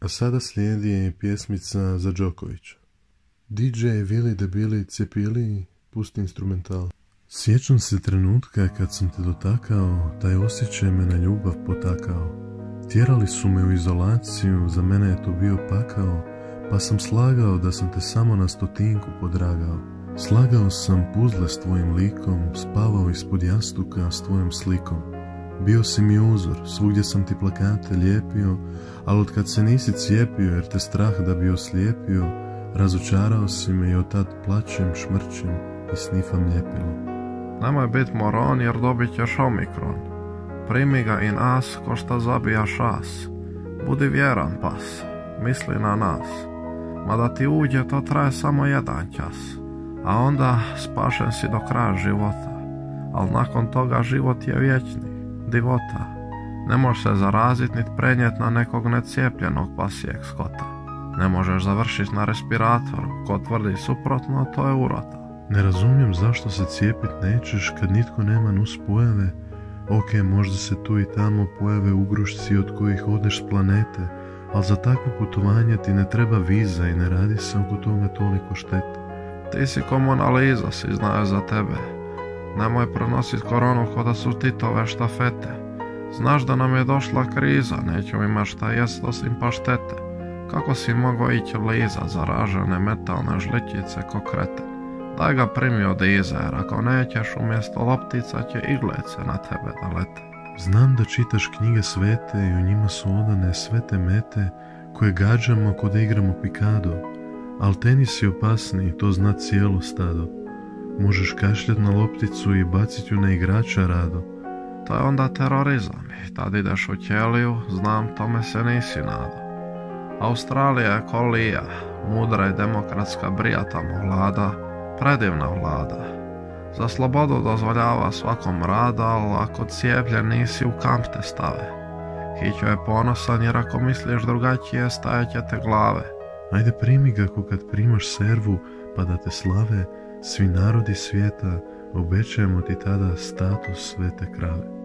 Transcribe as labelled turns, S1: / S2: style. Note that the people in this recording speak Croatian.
S1: A sada slijedi pjesmica za Đokovića. DJ Vili debili cijepili, pusti instrumental. Sjećam se trenutka kad sam te dotakao, taj osjećaj me na ljubav potakao. Tjerali su me u izolaciju, za mene je to bio pakao, pa sam slagao da sam te samo na 100 podragao. Slagao sam puzle s tvojim likom, spavao ispod jastuka s tvojom slikom. Bio si mi uzor, svugdje sam ti plakate lijepio, ali od kad se nisi cijepio jer te strah da bi oslijepio, razočarao si me i od tad plačem, šmrčem i snifam ljepilo.
S2: Nemoj bit moron jer dobit ćeš omikron. Primi ga i nas ko šta zabija šas. Budi vjeran pas, misli na nas. Mada ti uđe to traje samo 1 čas. A onda spašen si do kraja života. Al nakon toga život je vječni, divota. Ne možeš se zarazit nit prenijet na nekog necijepljenog pasijeg skota. Ne možeš završit na respiratoru, ko tvrdi suprotno to je urota.
S1: Ne razumijem zašto se cijepit nećeš kad nitko nema nuspojave. Ok, možda se tu i tamo pojave ugrušci od kojih odeš s planete, ali za takvo putovanje ti ne treba viza i ne radi se oko toga toliko štete.
S2: Ti si ko Mona Lisa, svi znaju za tebe. Nemoj prenosit koronu ko da su Titove štafete. Znaš da nam je došla kriza, nećemo imat šta jest osim paštete. Kako si mogao ići bliza zaražene metalne žličice ko kreten? Daj ga primi od iza, jer ako nećeš umjesto loptica će iglice na tebe da lete.
S1: Znam da čitaš knjige svete i u njima su odane sve te mete koje gađamo ko da igramo pikado. Al tenis je opasniji, to zna cijelo stado. Možeš kašljat na lopticu i bacit ju na igrača rado.
S2: To je onda terorizam i tad ideš u ćeliju, znam tome se nisi nadao. Australija je ko lija, mudra i demokratska brija tamo vlada, predivna vlada. Za slobodu dozvoljava svakom rada, ali ako cijepljen nisi u kamp te stave. Hićo je ponosan jer ako misliš drugačije stajat će te glave.
S1: Ajde primi ga ko kad primaš servu pa da te slave svi narodi svijeta, obećajemo ti tada status svete krave.